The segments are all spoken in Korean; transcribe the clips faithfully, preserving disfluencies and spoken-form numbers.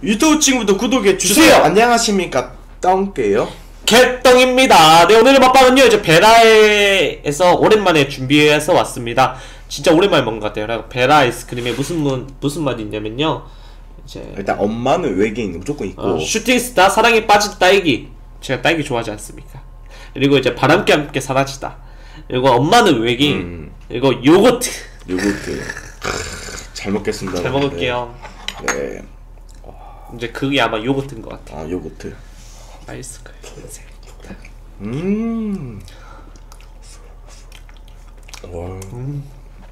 유튜브 친구도 구독해 주세요. 주세요. 안녕하십니까, 떵깨요. 개떡입니다. 네, 오늘의 먹방은요 이제 베라에서 오랜만에 준비해서 왔습니다. 진짜 오랜만에 먹은 것 같아요. 베라 아이스크림에 무슨 무슨 맛이 있냐면요, 이제 일단 엄마는 외계인 무조건 있고, 어, 슈팅스타 사랑에 빠진 딸기. 제가 딸기 좋아하지 않습니까? 그리고 이제 바람과 함께 사라지다. 그리고 엄마는 외계인. 음. 그리고 요거트. 요거트. 잘 먹겠습니다. 잘 먹을게요. 네. 이제 그게 아마 요거트인 것 같아. 아, 요거트. 아이스크림. 음. 와. 음.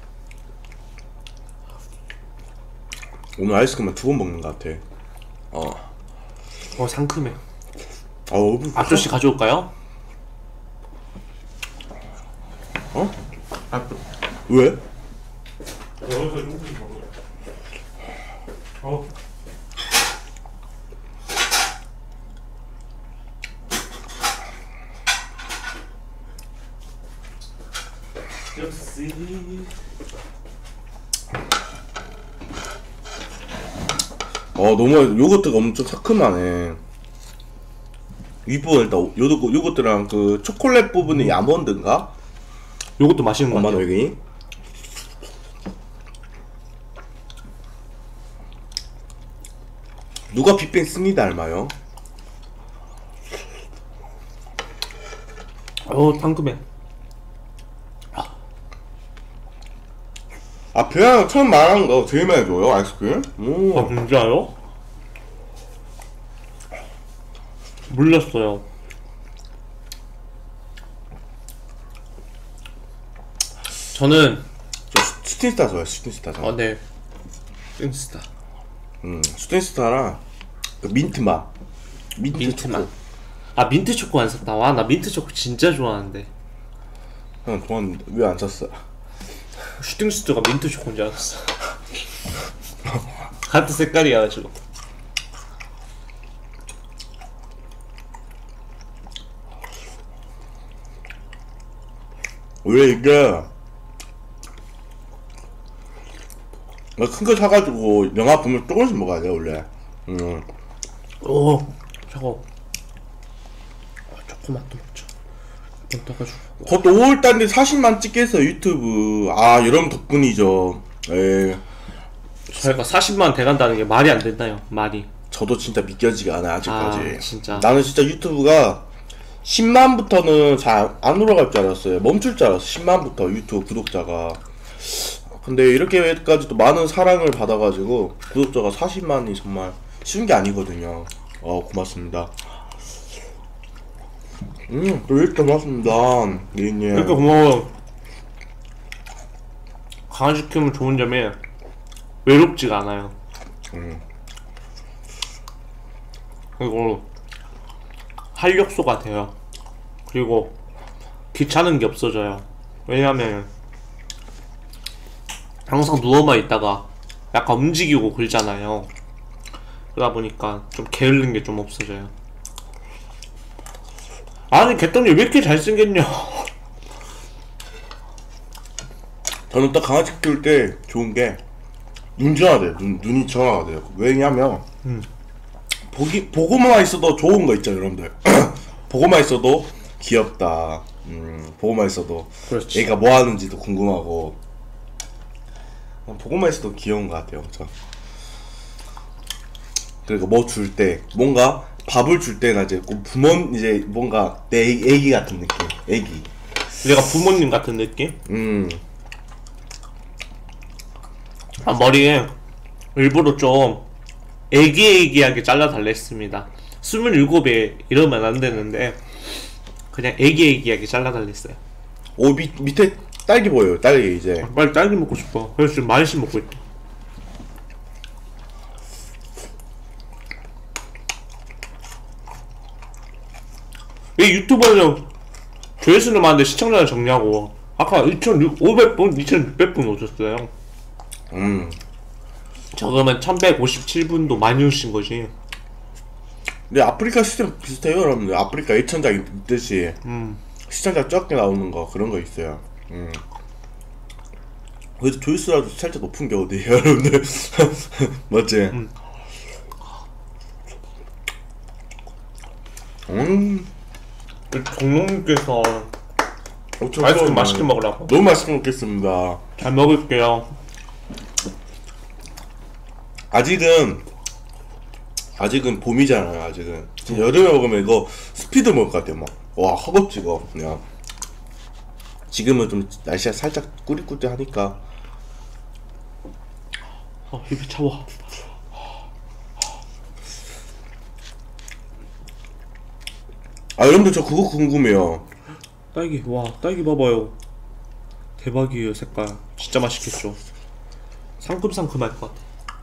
오늘 아이스크림만 두 번 먹는 것 같아. 어. 어, 상큼해. 어, 앞조씨 가져올까요? 어? 아, 왜? 어. 역시. 어, 너무 요거트가 엄청 상큼하네. 윗부분 일단 요거, 요거트랑 그 초콜릿 부분이 아몬드인가? 요것도 맛있는 것 엄마는 같아요. 외계인? 누가 빅뱅 스니 닮아요? 어, 상큼해. 아, 배양 처음 말한 거 제일 많이 줘요, 아이스크림? 오. 아, 진짜요? 몰랐어요. 저는 저 슈팅스타 좋아요, 슈팅스타. 어, 네. 띵스타. 음, 슈팅스타랑 그 민트 맛. 민트, 민트 초코. 맛. 아, 민트 초코 안 샀다. 와, 나 민트 초코 진짜 좋아하는데. 형 좋아하는데 왜 안 샀어? 슈팅스트가 민트 초코인 줄 알았어. 같은 색깔이어가지고. 원래 이게 큰 거 사가지고 영화 보면 조금씩 먹어야 돼 원래. 음. 오, 저거. 아, 초코 맛도 먹자. 좀 떠가지고. 그것도 오월달인데 사십만 찍겠어 유튜브. 아, 여러분 덕분이죠. 에. 저희가 사십만 돼간다는 게 말이 안 된다요. 말이. 저도 진짜 믿겨지가 않아 아직까지. 아, 진짜. 나는 진짜 유튜브가 십만부터는 잘 안 올라갈 줄 알았어요. 멈출 줄 알았어. 십만부터 유튜브 구독자가. 근데 이렇게까지 또 많은 사랑을 받아가지고 구독자가 사십만이 정말 쉬운 게 아니거든요. 어, 고맙습니다. 음, 또 이렇게 고맙습니다, 예인님. 그러니까 고마워요. 강아지 키우면 좋은 점이 외롭지가 않아요. 음. 그리고 활력소가 돼요. 그리고 귀찮은 게 없어져요. 왜냐면 항상 누워만 있다가 약간 움직이고 그러잖아요. 그러다 보니까 좀 게으른 게 좀 없어져요. 아니, 개떡님 왜 이렇게 잘생겼냐? 저는 딱 강아지 키울 때 좋은 게 눈 정화가 돼요. 눈, 눈이 정화가 돼요. 왜냐면 음. 보기, 보고만 있어도 좋은 거 있죠, 여러분들. 보고만 있어도 귀엽다. 음, 보고만 있어도 그렇지. 얘가 뭐 하는지도 궁금하고. 보고만 있어도 귀여운 것 같아요, 저. 그리고 뭐 줄 때, 뭔가 밥을 줄 때나 이제 꼭 부모, 이제 뭔가 내 애기, 애기 같은 느낌. 애기. 내가 부모님 같은 느낌? 음. 아, 머리에 일부러 좀 애기애기하게 잘라달라 했습니다. 스물일곱에 이러면 안 되는데 그냥 애기애기하게 잘라달라 했어요. 오, 밑, 밑에 딸기 보여요, 딸기 이제. 빨리 딸기 먹고 싶어. 그래서 지금 많이씩 먹고 있다. 이 유튜버는 조회수는 많은데 시청자는 적냐고. 아까 이천오백 분, 이천육백 분 오셨어요. 음. 저 그러면 천백오십칠 분도 많이 오신 거지. 근데 아프리카 시스템 비슷해요, 여러분들. 아프리카 일천장 있듯이 음. 시청자 적게 나오는 거 그런 거 있어요. 음. 그래도 조회수라도 살짝 높은 게 어디에요, 여러분들? 맞지? 음. 음. 종롱님께서 엄청 아이스크림 좋아하네. 맛있게 먹으라고. 너무 맛있게 먹겠습니다. 잘 먹을게요. 아직은 아직은 봄이잖아요. 아직은 진짜 여름에 먹으면 이거 스피드 먹을 것 같아요. 막 와 허겁지겁 그냥. 지금은 좀 날씨가 살짝 꾸리꾸리하니까. 아, 입이 차워. 아 여러분들 저 그거 궁금해요. 딸기, 와, 딸기 봐봐요. 대박이에요, 색깔. 진짜 맛있겠죠. 상큼상큼할 것 같아.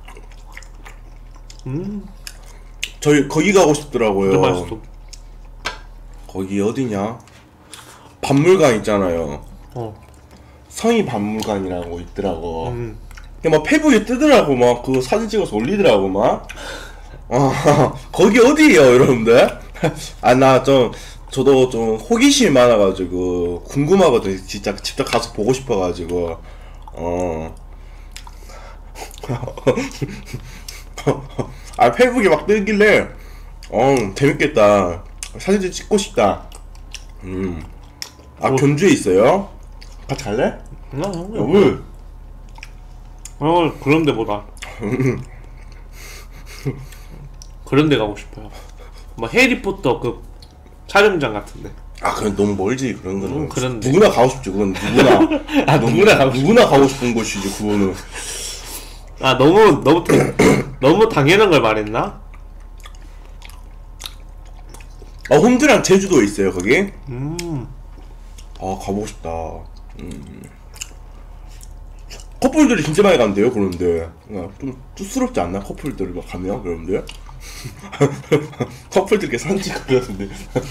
음, 저희 거기 가고 싶더라고요. 진짜 맛있어. 거기 어디냐? 박물관 있잖아요. 어, 성이 박물관이라고 있더라고. 음, 그냥 막 페북에 뜨더라고. 막 그거 사진 찍어서 올리더라고 막. 아 거기 어디예요 여러분들? 아 나 좀 저도 좀 호기심이 많아가지고 궁금하거든. 진짜 직접 가서 보고 싶어가지고. 어. 아 페북에 막 뜨길래 어 재밌겠다. 사진 좀 찍고 싶다. 음. 아 뭐- 견주에 있어요? 같이 갈래? 나, 야, 형, 왜? 어, 그런 데보다. 그런 데 가고 싶어요. 뭐, 해리포터 그 촬영장 같은데. 아 그건 너무 멀지 그런 거는. 음, 그런데. 누구나 가고 싶지 그건 누구나. 아, 누구나 가고 싶 누구나 가고 싶은 곳이지 그거는. 아, 너무, 너무, 당- 너무 당연한 걸 말했나? 아 홈즈랑 제주도에 있어요 거기. 음, 아 가보고 싶다. 음. 커플들이 진짜 많이 간대요 그런데. 그냥 좀 쭈스럽지 않나 커플들이 막 가면 그런데. 커플들 이렇게 사진 찍고 그러는데.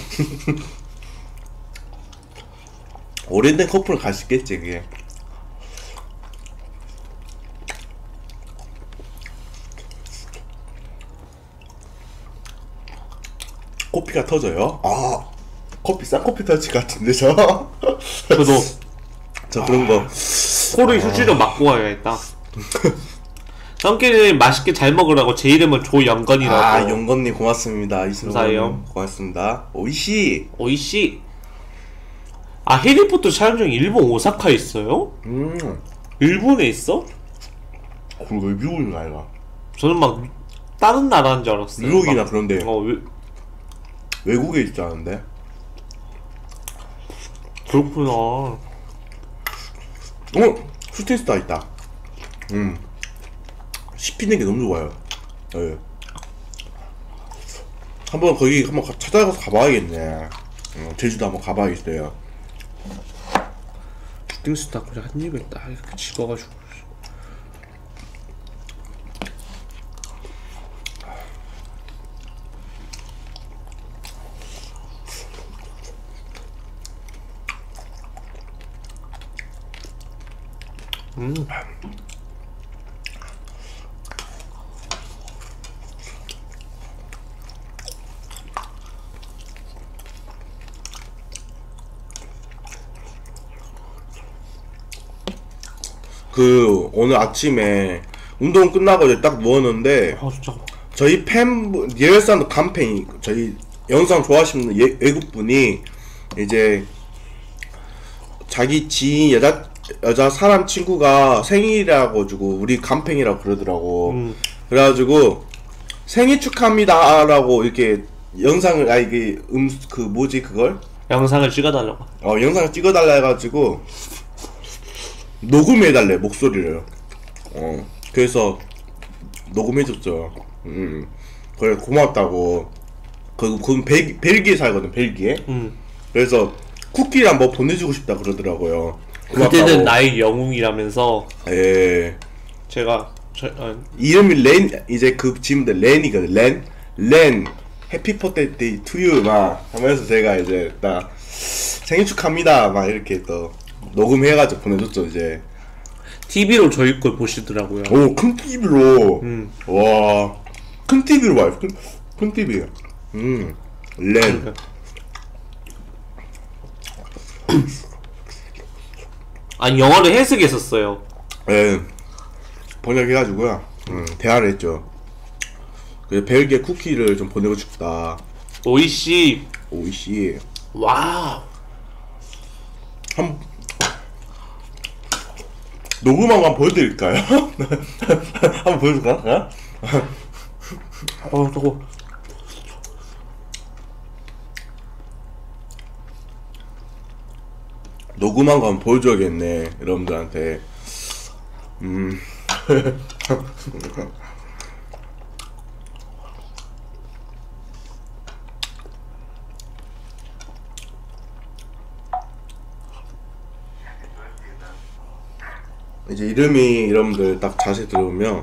오래된 커플은 갈 수 있겠지 그게. 커피가 터져요? 아 커피 쌍커피 터치 같은데 저? 저도 저 그런 거. 코를 휴지 좀 맞고 와야겠다. 썬키는 맛있게 잘 먹으라고 제 이름은 조영건이라고. 아 영건님 고맙습니다. 이승훈 감사해요. 고맙습니다. 오이시. 오이씨. 아, 해리포터 촬영장이 일본 오사카에 있어요? 음 일본에 있어? 그리고 왜 미국인 거 아이가? 저는 막 다른 나라인 줄 알았어요. 뉴욕이나 막, 그런데 어, 왜, 외국에 있지 않은데? 그렇구나. 어 슈팅스타 있다. 음 씹히는 게 너무 좋아요. 예. 한번 거기 한번 가- 찾아가서 가봐야겠네. 어, 제주도 한번 가봐야겠어요. 슈팅스타 그냥 한 입에 딱 이렇게 집어가지고. 음. 그 오늘 아침에 운동 끝나고 이제 딱 누웠는데 아, 진짜. 저희 팬분 예외사운드 간팬이 저희 영상 좋아하시는 예, 외국분이 이제 자기 지인 여자 여자 사람 친구가 생일이라고 가지고 우리 간팬이라고 그러더라고. 음. 그래가지고 생일 축하합니다라고 이렇게 영상을 아 이게 음 그 뭐지 그걸 영상을 찍어달라고. 어 영상을 찍어달라 해가지고 녹음해달래 목소리를. 어 그래서 녹음해줬죠. 음 그래 고맙다고. 그 그건 벨 벨기에 살거든 벨기에. 음. 그래서 쿠키랑 뭐 보내주고 싶다 그러더라고요. 고맙다고. 그때는 나의 영웅이라면서 예. 제가 저, 어, 이름이 렌 이제 그 지금들 렌이거든. 렌, 렌, 해피 버스데이 투 유 막 하면서 제가 이제 딱 생일 축하합니다 막 이렇게 또 녹음해가지고 보내줬죠 이제. 티비로 저희 걸 보시더라고요. 오 큰 티비로. 음. 와 큰 티비로 봐요. 큰, 큰 티비. 음, 렌. 아니, 영어를 해석했었어요. 예. 번역해가지고요. 음, 대화를 했죠. 그 벨기에 쿠키를 좀 보내고 싶다. 오이씨. 오이씨. 와우. 한 녹음한 거 한번 보여드릴까요? 한번 보여줄까? 어, 저거. 녹음한 거 한번 보여줘야겠네, 여러분들한테. 음. 이제 이름이 여러분들 딱 자세히 들어보면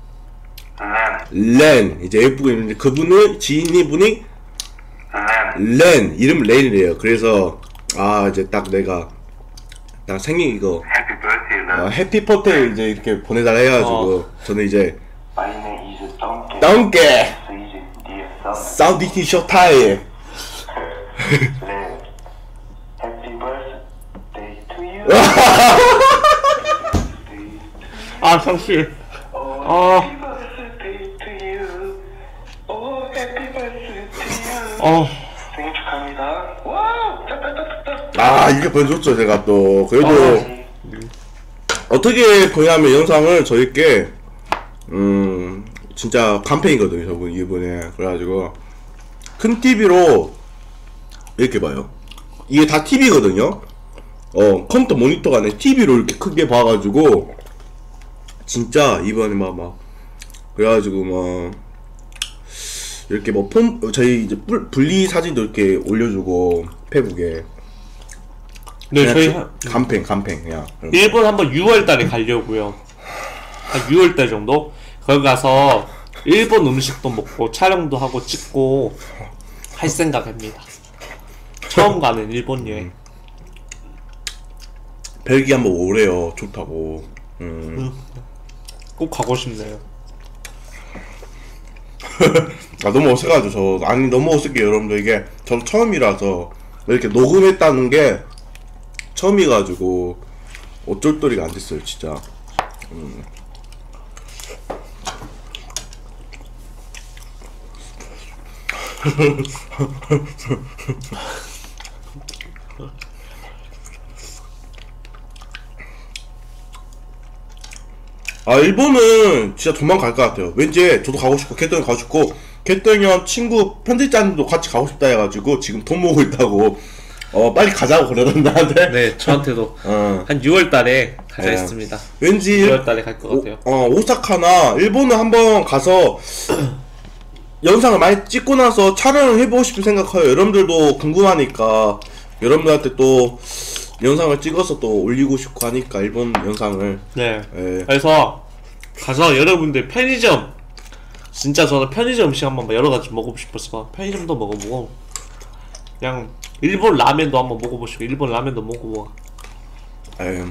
렌, 이제 예쁘게 있는데 그분은 지인이분이 렌, 이름 렌이래요. 그래서 아 이제 딱 내가 딱 생일 이거 Happy birthday, love. 어, 해피 버스데이 이제 이렇게 보내달라 해가지고 어. 저는 이제 My name is Donkey. Donkey. So easy, dear son. 사우디 티셔타에 Len, happy birthday to you. 아, 상씨. Oh, 어. happy birthday to you. Oh, happy birthday to you. 어. 생일 축하합니다. 와우! 따따따따따. 아 이게 보여줬죠 제가 또 그래도 어. 어떻게 보냐면 영상을 저희께 음 진짜 간팬이거든요 저분 이번에. 그래가지고 큰 티비로 이렇게 봐요. 이게 다 티비거든요. 어 컴퓨터 모니터가 아니라 티비로 이렇게 크게 봐가지고 진짜 이번에 막 막 그래가지고 뭐 이렇게 뭐 폰 저희 이제 뿔- 분리 사진도 이렇게 올려주고 페북에. 네, 그냥 저희 지- 한, 간팬 간팬 그냥. 일본 한번 유월 달에 가려고요. 한 유월 달 정도? 거기 가서 일본 음식도 먹고 촬영도 하고 찍고 할 생각입니다. 처음 가는 일본 여행. 벨기에 한번 오래요. 좋다고. 음. 꼭 가고 싶네요. 아 너무 어색하죠 저. 아니 너무 어색해요 여러분들. 이게 저 처음이라서 이렇게 녹음했다는 게 처음이가지고 어쩔 도리가 안 됐어요 진짜. 음. 아 일본은 진짜 도망갈 것 같아요. 왠지 저도 가고 싶고 개똥이 가고 싶고 개똥이 형 친구 편집자님도 같이 가고 싶다 해가지고 지금 돈 모으고 있다고 어 빨리 가자고 그러던 나한테. 네, 저한테도 어 한 유월 달에 가자 네. 했습니다. 왠지 유월 달에 갈 것 같아요. 오, 어 오사카나 일본을 한번 가서 영상을 많이 찍고 나서 촬영을 해보고 싶은 생각해요. 여러분들도 궁금하니까 여러분들한테 또 영상을 찍어서 또 올리고 싶고 하니까 일본 영상을. 네. 예. 그래서 가서 여러분들 편의점, 진짜 저는 편의점 음식 한번 여러 가지 먹어보고 싶어서 편의점도 먹어보고 그냥 일본 라면도 한번 먹어보시고 일본 라면도 먹어보고. 에휴.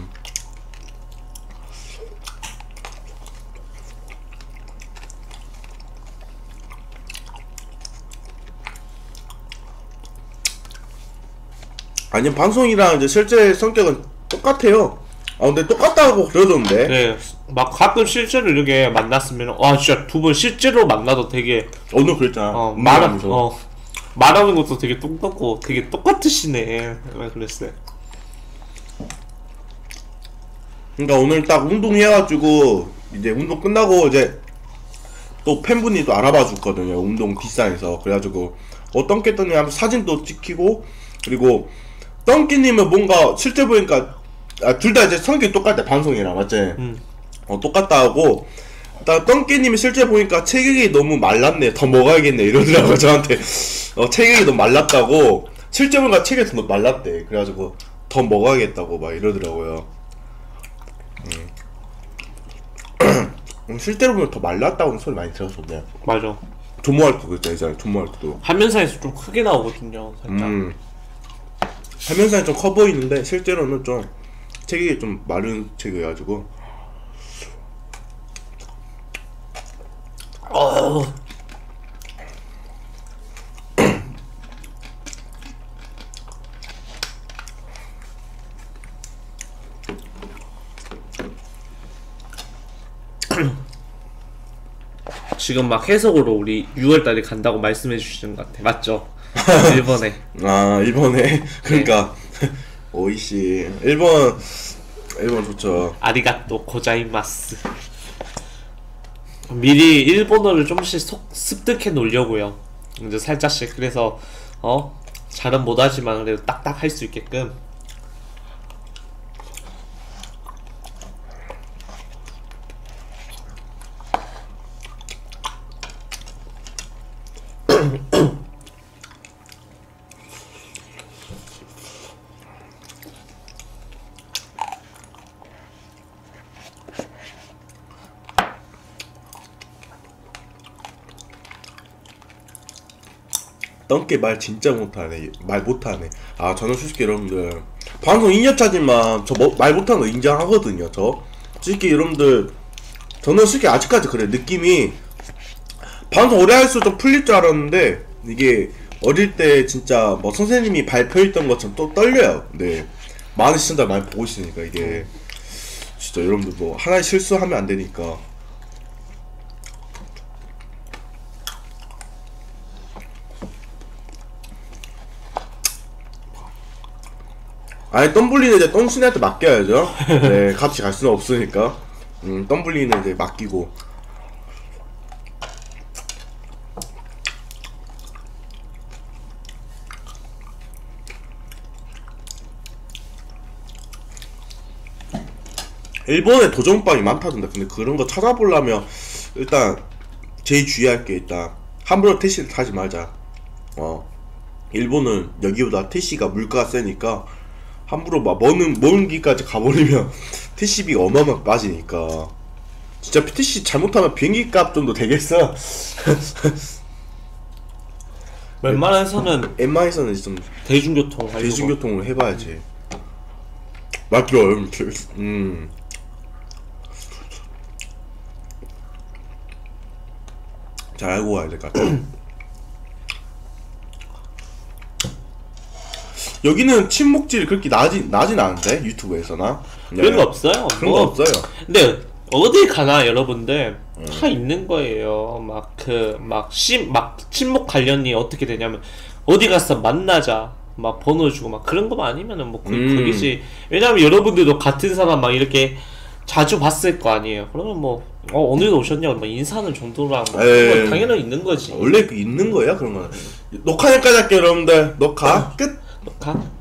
아니 방송이랑 이제 실제 성격은 똑같아요. 아 근데 똑같다고 그러던데. 네, 막 가끔 실제로 이렇게 만났으면 와 진짜 두 분 실제로 만나도 되게 오늘 그랬잖아. 어 음, 말하 하면서. 어 말하는 것도 되게 똑같고 되게 똑같으시네. 그랬어요. 그러니까 오늘 딱 운동해가지고 이제 운동 끝나고 이제 또 팬분이 또 알아봐 줬거든요. 운동 비싸해서. 그래가지고 어떤 게 떴냐 하면 사진도 찍히고 그리고 덩키님은 뭔가 실제 보니까 아, 둘 다 이제 성격이 똑같아 방송이랑 맞지? 음. 어 똑같다 하고 딱 덩키님이 실제 보니까 체격이 너무 말랐네 더 먹어야겠네 이러더라고 저한테. 어 체격이 너무 말랐다고 실제 보니까 체격이 더 말랐대. 그래가지고 더 먹어야겠다고 막 이러더라고요. 음. 실제로 보면 더 말랐다고는 소리 많이 들었었네. 맞아. 조모할 때도 그랬잖아 예전에 조모할 때도. 화면상에서 좀 크게 나오거든요. 살짝. 음. 화면상에 좀 커 보이는데 실제로는 좀 체격이 좀 마른 체격이어가지고. 어. 지금 막 해석으로 우리 유월달에 간다고 말씀해 주시는 것 같아. 맞죠? 일본에. 아 일본에 그러니까 오이씨 일본 일본 좋죠. 아리가또 고자이마스. 미리 일본어를 좀씩 속, 습득해 놓으려고요. 이제 살짝씩. 그래서 어 잘은 못하지만 그래도 딱딱 할 수 있게끔. 똥개 말 진짜 못하네. 말 못하네. 아 저는 솔직히 여러분들 방송 이 년차지만 저 말 못하는 거 인정하거든요. 저 솔직히 여러분들 저는 솔직히 아직까지 그래. 느낌이 방송 오래 할수록 좀 풀릴 줄 알았는데 이게 어릴 때 진짜 뭐 선생님이 발표했던 것처럼 또 떨려요. 네, 많은 시청자 많이 보고 있으니까 이게 진짜 여러분들 뭐 하나 실수하면 안 되니까. 아니 덤블리는 이제 똥순이한테 맡겨야죠. 네, 같이 갈 수는 없으니까. 음, 덤블리는 이제 맡기고. 일본에 도전빵이 많다던데. 근데 그런 거 찾아보려면 일단 제일 주의할 게 일단 함부로 택시를 타지 말자. 어, 일본은 여기보다 택시가 물가가 세니까 함부로 막 먼, 먼 길까지 가버리면 택시비가 어마어마하게 빠지니까. 진짜 택시 잘못하면 비행기 값 정도 되겠어. 웬만해서는 웬만해서는 좀 대중교통 하려고. 대중교통을 해봐야지. 맞죠? 음. 잘 알고 가야 될 것 같아. 여기는 침묵질이 그렇게 나지, 나진 않은데 유튜브에서나 그런 거 없어요. 그런 뭐. 거 없어요. 근데 어디 가나 여러분들 음. 다 있는 거예요. 막 그 막 심 막 친목 관련이 어떻게 되냐면 어디 가서 만나자 막 번호 주고 막 그런 거만 아니면은 뭐 거의 음. 거기지. 왜냐면 여러분들도 같은 사람 막 이렇게 자주 봤을 거 아니에요. 그러면 뭐 어, 오늘도 오셨냐고 막 인사하는 정도랑 뭐 그런 건 당연히 있는 거지. 원래 그 있는 거야 그런 거는. 녹화 여기까지 할게요 여러분들. 녹화 끝. 녹화.